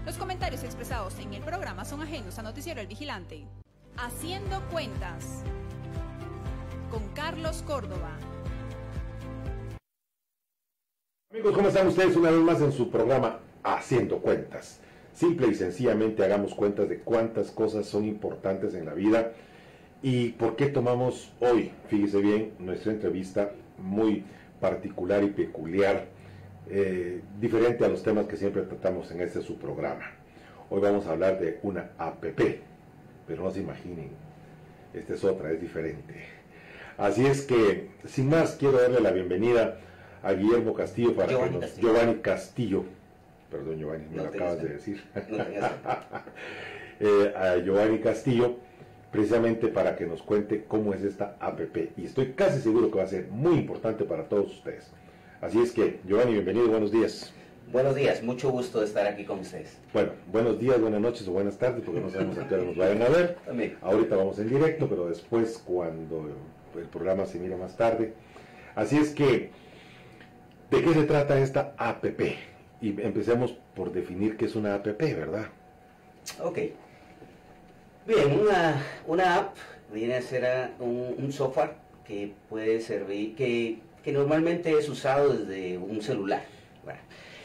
Los comentarios expresados en el programa son ajenos a Noticiero El Vigilante. Haciendo Cuentas, con Carlos Córdoba. Amigos, ¿cómo están ustedes? Una vez más en su programa Haciendo Cuentas. Simple y sencillamente hagamos cuentas de cuántas cosas son importantes en la vida y por qué tomamos hoy, fíjese bien, nuestra entrevista muy particular y peculiar, diferente a los temas que siempre tratamos en este su programa. Hoy vamos a hablar de una APP, pero no se imaginen, esta es otra, es diferente. Así es que, sin más, quiero darle la bienvenida a Guillermo Castillo para Giovanni Castillo. Perdón, Giovanni, me lo acabas de decir. A Giovanni Castillo, precisamente para que nos cuente cómo es esta APP. Y estoy casi seguro que va a ser muy importante para todos ustedes. Así es que, Giovanni, bienvenido, buenos días. Buenos días, mucho gusto de estar aquí con ustedes. Bueno, buenos días, buenas noches o buenas tardes, porque no sabemos a qué hora nos vayan a ver. También. Ahorita vamos en directo, pero después, cuando el programa se mira más tarde. Así es que, ¿de qué se trata esta APP? Y empecemos por definir qué es una APP, ¿verdad? Ok. Bien, una app viene a ser un software que puede servir, que normalmente es usado desde un celular, ¿verdad?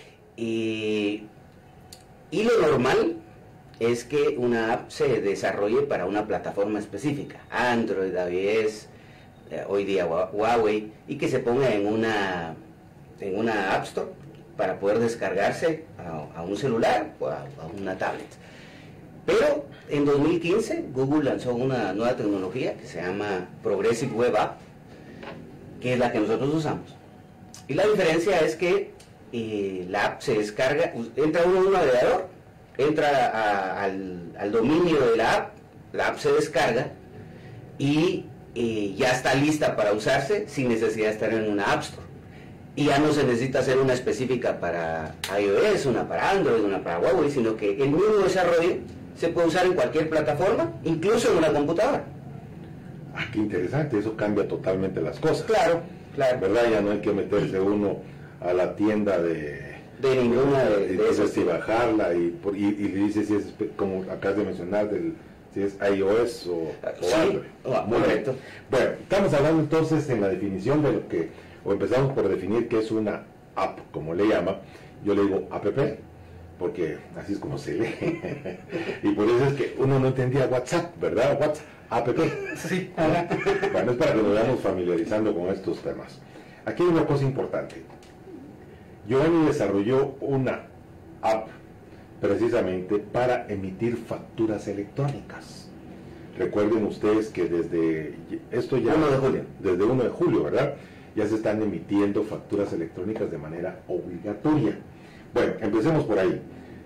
Y lo normal es que una app se desarrolle para una plataforma específica, Android, iOS, hoy día Huawei, y que se ponga en una App Store para poder descargarse a un celular o a una tablet. Pero en 2015 Google lanzó una nueva tecnología que se llama Progressive Web App, que es la que nosotros usamos. Y la diferencia es que la app se descarga, entra uno en un navegador, entra al dominio de la app se descarga y ya está lista para usarse sin necesidad de estar en una App Store. Y ya no se necesita hacer una específica para iOS, una para Android, una para Huawei, sino que el mismo desarrollo se puede usar en cualquier plataforma, incluso en una computadora. Ah, qué interesante, eso cambia totalmente las cosas. Claro, claro. ¿Verdad? Ya no hay que meterse uno a la tienda de ninguna de esas. Y bajarla y le dice si es, como acabas de mencionar, si es iOS o Android. Muy correcto. Bien. Bueno, estamos hablando entonces en la definición de lo que, o empezamos por definir qué es una app, como le llama. Yo le digo app, porque así es como se lee. Y por eso es que uno no entendía WhatsApp, ¿verdad? WhatsApp, app. Sí. Bueno, es para que nos vayamos familiarizando con estos temas. Aquí hay una cosa importante. Giovanni desarrolló una app precisamente para emitir facturas electrónicas. Recuerden ustedes que desde 1 de julio. Desde 1 de julio, ¿verdad? Ya se están emitiendo facturas electrónicas de manera obligatoria. Bueno, empecemos por ahí.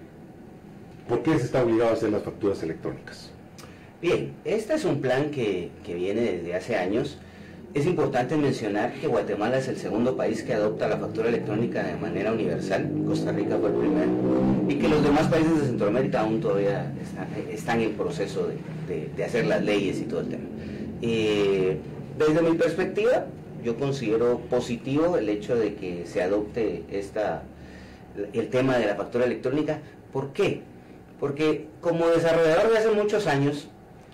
¿Por qué se está obligado a hacer las facturas electrónicas? Bien, este es un plan que viene desde hace años. Es importante mencionar que Guatemala es el segundo país que adopta la factura electrónica de manera universal. Costa Rica fue el primero. Y que los demás países de Centroamérica aún todavía están en proceso de hacer las leyes y todo el tema. Desde mi perspectiva, yo considero positivo el hecho de que se adopte el tema de la factura electrónica. ¿Por qué? Porque como desarrollador de hace muchos años,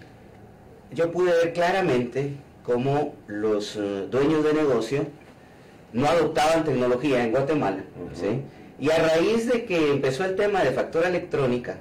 yo pude ver claramente cómo los dueños de negocio no adoptaban tecnología en Guatemala, ¿sí? Y a raíz de que empezó el tema de factura electrónica,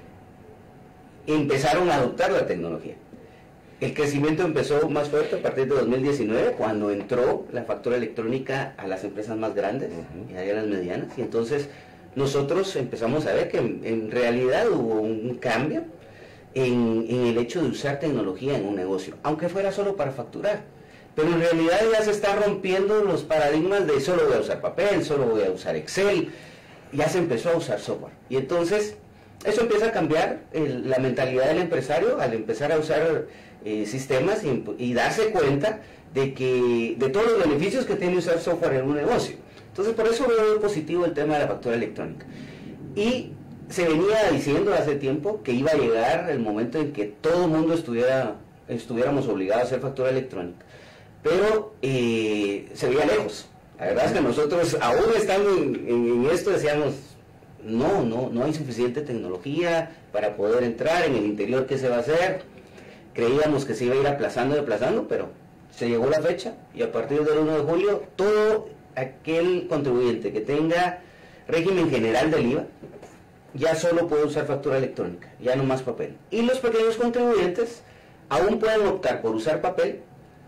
empezaron a adoptar la tecnología. El crecimiento empezó más fuerte a partir de 2019, cuando entró la factura electrónica a las empresas más grandes y a las medianas, y entonces nosotros empezamos a ver que en realidad hubo un cambio en el hecho de usar tecnología en un negocio, aunque fuera solo para facturar. Pero en realidad ya se están rompiendo los paradigmas de solo voy a usar papel, solo voy a usar Excel. Ya se empezó a usar software. Y entonces eso empieza a cambiar la mentalidad del empresario al empezar a usar sistemas y darse cuenta de todos los beneficios que tiene usar software en un negocio. Entonces por eso veo positivo el tema de la factura electrónica. Y se venía diciendo hace tiempo que iba a llegar el momento en que todo el mundo estuviéramos obligados a hacer factura electrónica, pero se veía lejos. La verdad es que nosotros, aún estando en esto, decíamos, no hay suficiente tecnología para poder entrar en el interior. ¿Qué se va a hacer? Creíamos que se iba a ir aplazando, pero se llegó la fecha y a partir del 1 de julio todo aquel contribuyente que tenga régimen general del IVA ya solo puede usar factura electrónica, ya no más papel. Y los pequeños contribuyentes aún pueden optar por usar papel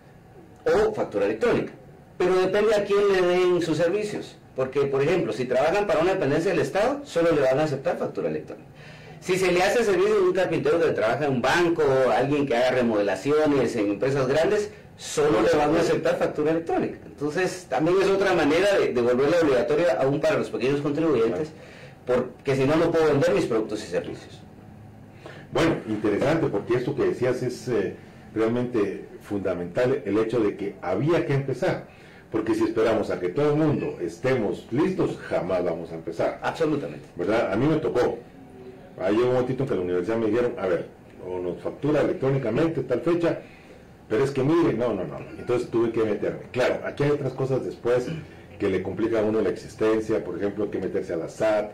o factura electrónica, pero depende a quién le den sus servicios, porque por ejemplo, si trabajan para una dependencia del Estado, solo le van a aceptar factura electrónica. Si se le hace servicio a un carpintero que trabaja en un banco, alguien que haga remodelaciones en empresas grandes, solo le van a aceptar factura electrónica. Entonces, también es otra manera de volverla obligatoria aún para los pequeños contribuyentes, porque si no, no puedo vender mis productos y servicios. Bueno, interesante, porque esto que decías es realmente fundamental, el hecho de que había que empezar, porque si esperamos a que todo el mundo estemos listos, jamás vamos a empezar. Absolutamente. ¿Verdad? A mí me tocó. Ahí llegó un momentito que en la universidad me dijeron, a ver, o nos factura electrónicamente tal fecha, pero es que mire, no. Entonces tuve que meterme. Claro, aquí hay otras cosas después que le complican a uno la existencia, por ejemplo, hay que meterse a la SAT,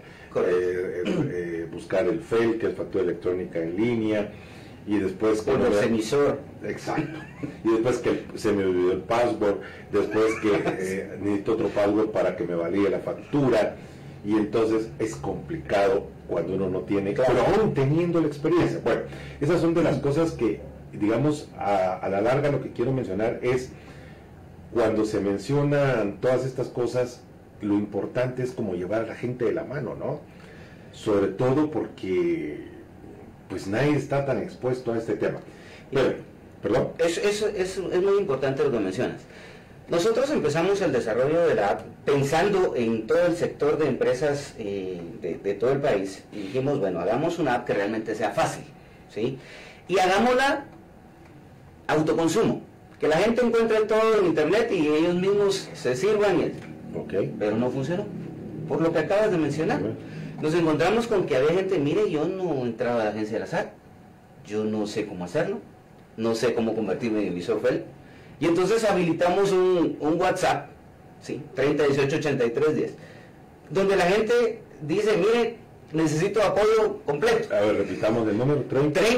buscar el FEL, que es factura electrónica en línea, y después... Con el emisor. Exacto. Y después que se me olvidó el password, después que necesito otro password para que me valide la factura, y entonces es complicado cuando uno no tiene, claro, pero aún teniendo la experiencia. Bueno, esas son de las cosas que, digamos, a la larga lo que quiero mencionar es, cuando se mencionan todas estas cosas, lo importante es como llevar a la gente de la mano, ¿no? Sobre todo porque pues nadie está tan expuesto a este tema. Pero, perdón. Es muy importante lo que mencionas. Nosotros empezamos el desarrollo de la app pensando en todo el sector de empresas de todo el país, y dijimos, bueno, hagamos una app que realmente sea fácil, ¿sí? Y hagámosla autoconsumo, que la gente encuentre todo en internet y ellos mismos se sirvan, pero no funcionó, por lo que acabas de mencionar. Nos encontramos con que había gente, mire, yo no entraba a la agencia de la SAT, yo no sé cómo hacerlo, no sé cómo convertirme en emisor FEL. Y entonces habilitamos un WhatsApp, ¿sí? 30188310, donde la gente dice, mire, necesito apoyo completo. A ver, repitamos el número,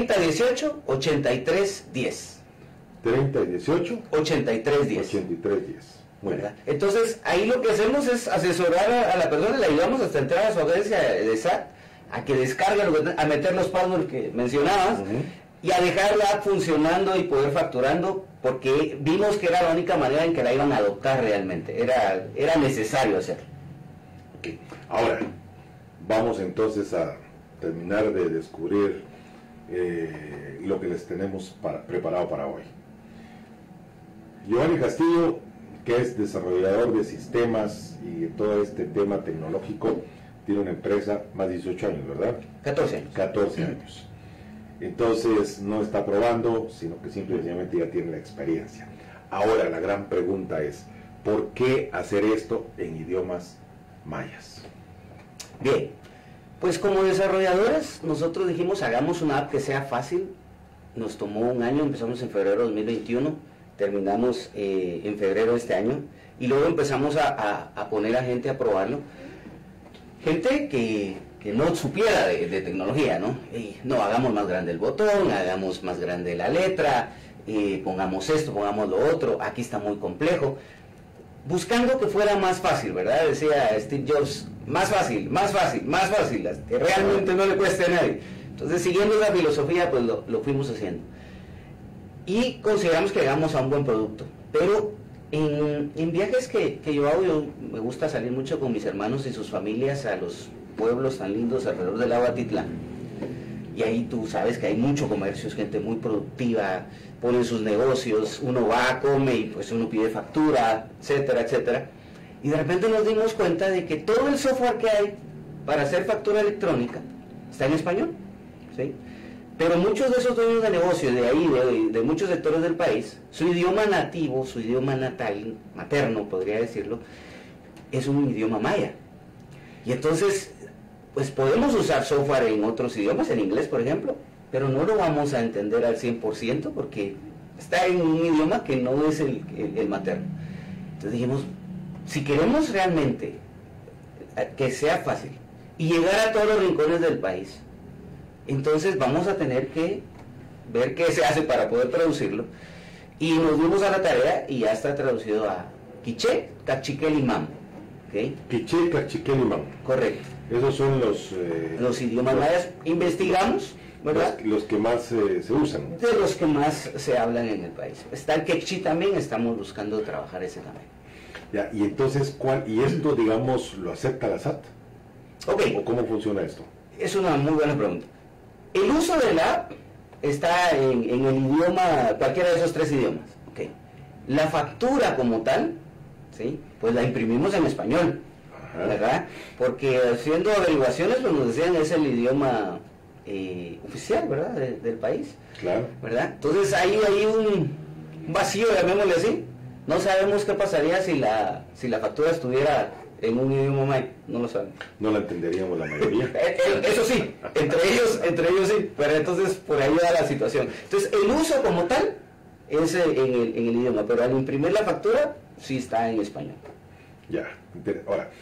30188310. 3018 8310. 8310. ¿Verdad? Entonces, ahí lo que hacemos es asesorar a la persona, le ayudamos hasta entrar a su agencia de SAT, a que descargue, a meter los passwords que mencionabas, y a dejar la app funcionando y poder facturando, porque vimos que era la única manera en que la iban a adoptar realmente, era necesario hacerlo. Okay. Ahora, vamos entonces a terminar de descubrir lo que les tenemos preparado para hoy. Giovanni Castillo, que es desarrollador de sistemas y de todo este tema tecnológico, tiene una empresa más de 18 años, ¿verdad? 14 años. 14 años. Entonces no está probando, sino que simplemente ya tiene la experiencia. Ahora la gran pregunta es, ¿por qué hacer esto en idiomas mayas? Bien, pues como desarrolladores nosotros dijimos, hagamos una app que sea fácil. Nos tomó un año, empezamos en febrero de 2021, terminamos en febrero de este año, y luego empezamos a poner a gente a probarlo. Gente que no supiera de tecnología, ¿no? No, hagamos más grande el botón, hagamos más grande la letra, pongamos esto, pongamos lo otro, aquí está muy complejo. Buscando que fuera más fácil, ¿verdad? Decía Steve Jobs, más fácil, que realmente no le cueste a nadie. Entonces, siguiendo la filosofía, pues lo fuimos haciendo. Y consideramos que llegamos a un buen producto. Pero en viajes que yo hago, yo me gusta salir mucho con mis hermanos y sus familias a los pueblos tan lindos alrededor del lago Atitlán. Y ahí tú sabes que hay mucho comercio, es gente muy productiva, ponen sus negocios, uno va, come y pues uno pide factura, etcétera, etcétera. Y de repente nos dimos cuenta de que todo el software que hay para hacer factura electrónica está en español, ¿sí? Pero muchos de esos dueños de negocios de ahí, de muchos sectores del país, su idioma nativo, su idioma natal, materno podría decirlo, es un idioma maya. Y entonces, pues podemos usar software en otros idiomas, en inglés por ejemplo, pero no lo vamos a entender al 100% porque está en un idioma que no es el materno. Entonces dijimos, si queremos realmente que sea fácil y llegar a todos los rincones del país. Entonces vamos a tener que ver qué se hace para poder traducirlo. Y nos dimos a la tarea y ya está traducido a quiché, cachiquel y mam. ¿Okay? Quiché, cachiquel y mam. Correcto. Esos son los idiomas mayas. Investigamos, ¿verdad? Los que más se usan. De los que más se hablan en el país. Está el quechí también, estamos buscando trabajar ese también. Ya, y entonces, ¿y esto, digamos, lo acepta la SAT? Ok. ¿O cómo funciona esto? Es una muy buena pregunta. El uso de la app está en el idioma, cualquiera de esos 3 idiomas. Okay. La factura como tal, ¿sí? Pues la imprimimos en español, ¿verdad? Porque haciendo averiguaciones, pues nos decían es el idioma oficial, ¿verdad? Del país. Claro. ¿Verdad? Entonces ahí hay un vacío, llamémosle así. No sabemos qué pasaría si la factura estuviera en un idioma maya, no lo sabemos. No la entenderíamos la mayoría. Eso sí, entre ellos sí, pero entonces por ahí va la situación. Entonces el uso como tal es en el idioma, pero al imprimir la factura sí está en español. Ya, ahora,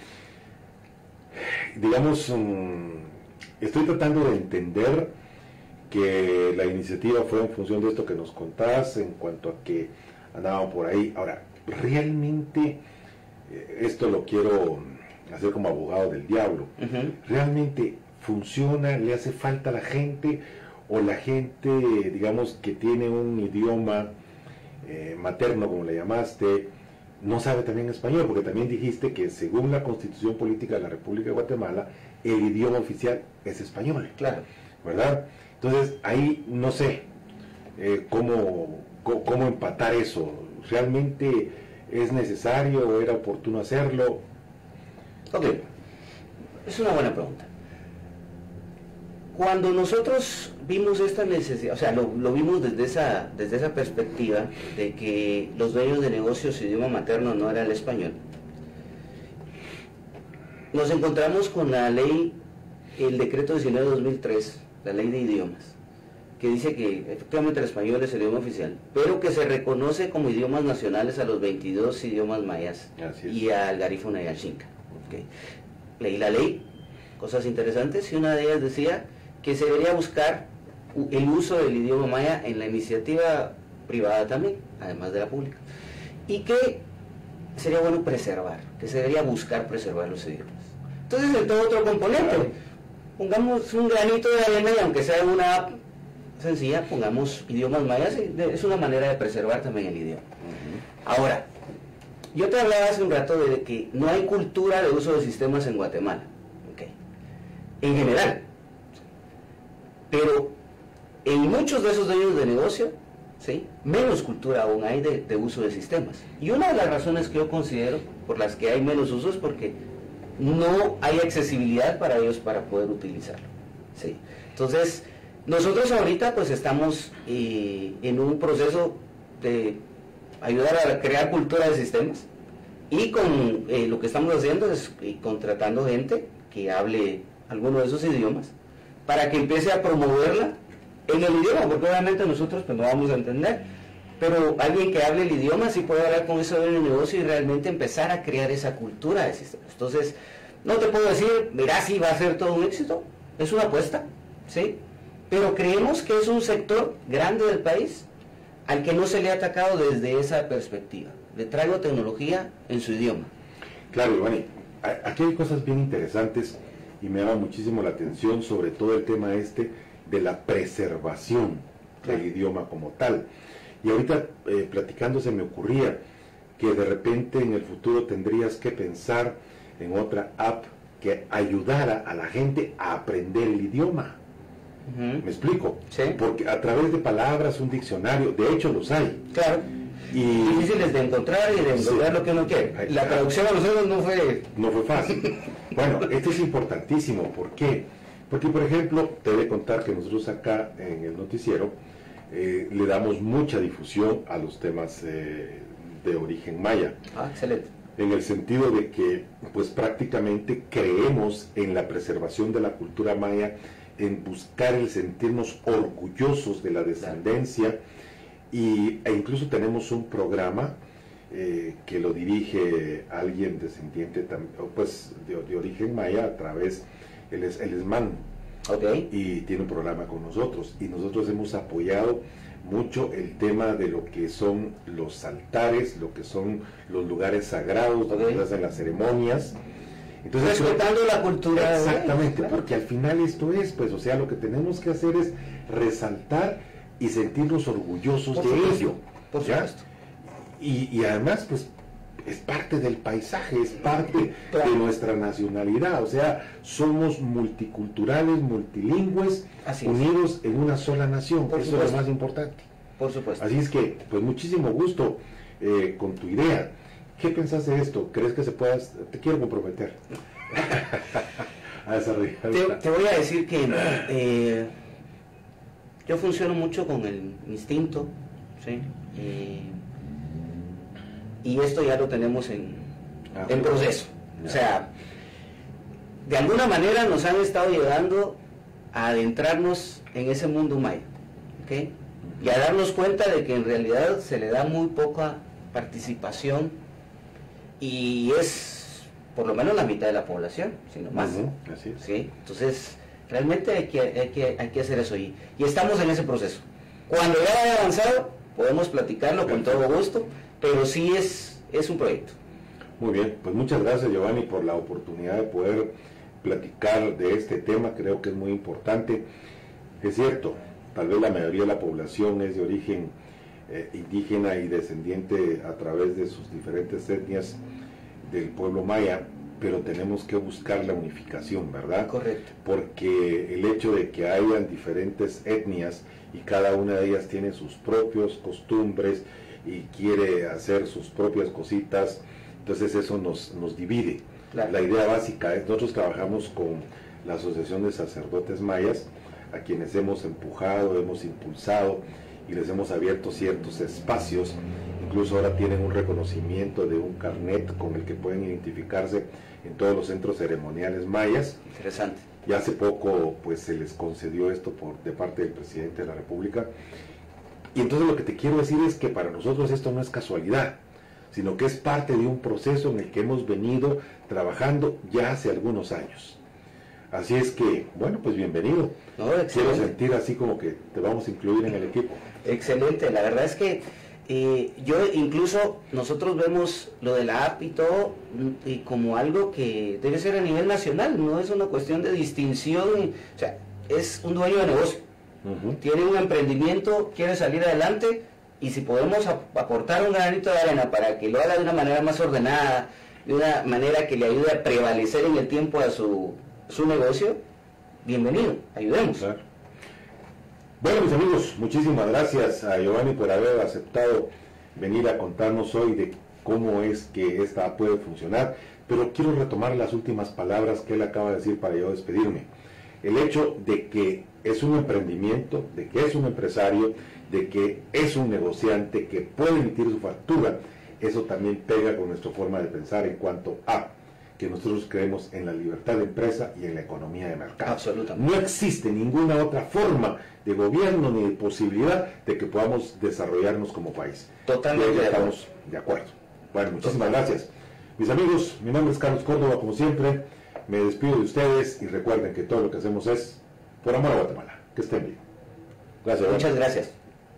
digamos, estoy tratando de entender que la iniciativa fue en función de esto que nos contás, en cuanto a que andaban por ahí. Ahora, realmente, esto lo quiero hacer como abogado del diablo, ¿realmente funciona? ¿Le hace falta a la gente? ¿O la gente, digamos, que tiene un idioma materno, como le llamaste, no sabe también español? Porque también dijiste que según la Constitución Política de la República de Guatemala, el idioma oficial es español. Claro. ¿Verdad? Entonces, ahí no sé cómo empatar eso. ¿Realmente es necesario o era oportuno hacerlo? Ok, es una buena pregunta. Cuando nosotros vimos esta necesidad, o sea, lo vimos desde esa perspectiva de que los dueños de negocios su idioma materno no era el español, nos encontramos con la ley, el decreto 19/2003, la ley de idiomas, que dice que efectivamente el español es el idioma oficial, pero que se reconoce como idiomas nacionales a los 22 idiomas mayas y al garífuna y al xinca. Okay. Leí la ley, cosas interesantes, y una de ellas decía que se debería buscar el uso del idioma maya en la iniciativa privada también, además de la pública, y que sería bueno preservar, que se debería buscar preservar los idiomas. Entonces, en todo otro componente, pongamos un granito de arena y aunque sea una app sencilla, pongamos idiomas mayas, es una manera de preservar también el idioma. Ahora, yo te hablaba hace un rato de que no hay cultura de uso de sistemas en Guatemala, okay, en general, pero en muchos de esos dueños de negocio, ¿sí?, menos cultura aún hay de uso de sistemas. Y una de las razones que yo considero por las que hay menos uso es porque no hay accesibilidad para ellos para poder utilizarlo, ¿sí? Entonces, nosotros ahorita pues estamos en un proceso de ayudar a crear cultura de sistemas, y con lo que estamos haciendo es contratando gente que hable alguno de esos idiomas para que empiece a promoverla en el idioma, porque obviamente nosotros pues no vamos a entender, pero alguien que hable el idioma sí puede hablar con ese dueño de negocio y realmente empezar a crear esa cultura de sistemas. Entonces, no te puedo decir, mira, si va a ser todo un éxito, es una apuesta, ¿sí? Pero creemos que es un sector grande del país al que no se le ha atacado desde esa perspectiva. Le traigo tecnología en su idioma. Claro, Giovanni, aquí hay cosas bien interesantes y me llama muchísimo la atención, sobre todo el tema de la preservación del idioma como tal. Y ahorita platicando se me ocurría que de repente en el futuro tendrías que pensar en otra app que ayudara a la gente a aprender el idioma. ¿Me explico? Sí. Porque a través de palabras, un diccionario, de hecho los hay. Claro. Y difíciles de encontrar y de encontrar lo que uno quiere. La traducción a nosotros no fue fácil. Bueno, esto es importantísimo. ¿Por qué? Porque, por ejemplo, te voy a contar que nosotros acá en el noticiero le damos mucha difusión a los temas de origen maya. Ah, excelente. En el sentido de que, pues prácticamente creemos en la preservación de la cultura maya, en buscar el sentirnos orgullosos de la descendencia, e incluso tenemos un programa que lo dirige alguien descendiente pues de origen maya a través él es man, Okay. y tiene un programa con nosotros, y nosotros hemos apoyado mucho el tema de lo que son los altares, lo que son los lugares sagrados donde se hacen las ceremonias. Entonces, respetando la cultura. Exactamente, claro. porque al final esto es, pues, o sea, lo que tenemos que hacer es resaltar y sentirnos orgullosos Por de supuesto, ello. por ¿ya? supuesto. Y además, pues, es parte del paisaje, es parte Claro. de nuestra nacionalidad, o sea, somos multiculturales, multilingües, Así es. unidos en una sola nación, Por eso supuesto. es lo más importante. Por supuesto. Así es que, pues, muchísimo gusto con tu idea. ¿Qué pensás de esto? ¿Crees que se pueda? Te quiero comprometer a desarrollar. Te voy a decir que yo funciono mucho con el instinto, ¿sí? Y esto ya lo tenemos en proceso. O sea, de alguna manera nos han estado llevando a adentrarnos en ese mundo maya, ¿ok? Y a darnos cuenta de que en realidad se le da muy poca participación y es por lo menos la mitad de la población, sino más. Así es. ¿Sí? Entonces, realmente hay que hacer eso y estamos en ese proceso. Cuando ya haya avanzado, podemos platicarlo con todo gusto, pero sí es un proyecto. Muy bien, pues muchas gracias, Giovanni, por la oportunidad de poder platicar de este tema. Creo que es muy importante. Es cierto, tal vez la mayoría de la población es de origen indígena y descendiente a través de sus diferentes etnias del pueblo maya, pero tenemos que buscar la unificación, ¿verdad? Correcto. Porque el hecho de que hayan diferentes etnias y cada una de ellas tiene sus propios costumbres y quiere hacer sus propias cositas, entonces eso nos divide. Claro. La idea básica es, nosotros trabajamos con la Asociación de Sacerdotes Mayas, a quienes hemos empujado, hemos impulsado y les hemos abierto ciertos espacios. Incluso ahora tienen un reconocimiento de un carnet con el que pueden identificarse en todos los centros ceremoniales mayas. Interesante. Y hace poco pues se les concedió esto de parte del presidente de la República. Y entonces lo que te quiero decir es que para nosotros esto no es casualidad, sino que es parte de un proceso en el que hemos venido trabajando ya hace algunos años. Así es que, bueno, pues bienvenido. No, Quiero sentir así como que te vamos a incluir en el equipo. Excelente, la verdad es que nosotros vemos lo de la app y todo y como algo que debe ser a nivel nacional, no es una cuestión de distinción, o sea, es un dueño de negocio, tiene un emprendimiento, quiere salir adelante y si podemos aportar un granito de arena para que lo haga de una manera más ordenada, de una manera que le ayude a prevalecer en el tiempo a su negocio, bienvenido, ayudemos. Claro. Bueno, mis amigos, muchísimas gracias a Giovanni por haber aceptado venir a contarnos hoy de cómo es que esta puede funcionar, pero quiero retomar las últimas palabras que él acaba de decir para yo despedirme. El hecho de que es un emprendimiento, de que es un empresario, de que es un negociante que puede emitir su factura, eso también pega con nuestra forma de pensar en cuanto a que nosotros creemos en la libertad de empresa y en la economía de mercado. Absolutamente. No existe ninguna otra forma de gobierno ni de posibilidad de que podamos desarrollarnos como país. Totalmente Y de acuerdo. estamos de acuerdo. Bueno, muchísimas gracias. Mis amigos, mi nombre es Carlos Córdoba, como siempre, me despido de ustedes y recuerden que todo lo que hacemos es por amor a Guatemala. Que estén bien. Gracias. Muchas gracias.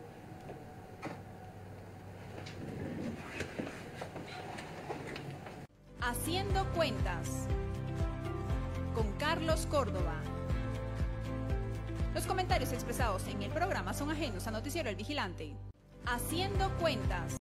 Haciendo Cuentas con Carlos Córdoba. Los comentarios expresados en el programa son ajenos a Noticiero El Vigilante. Haciendo Cuentas.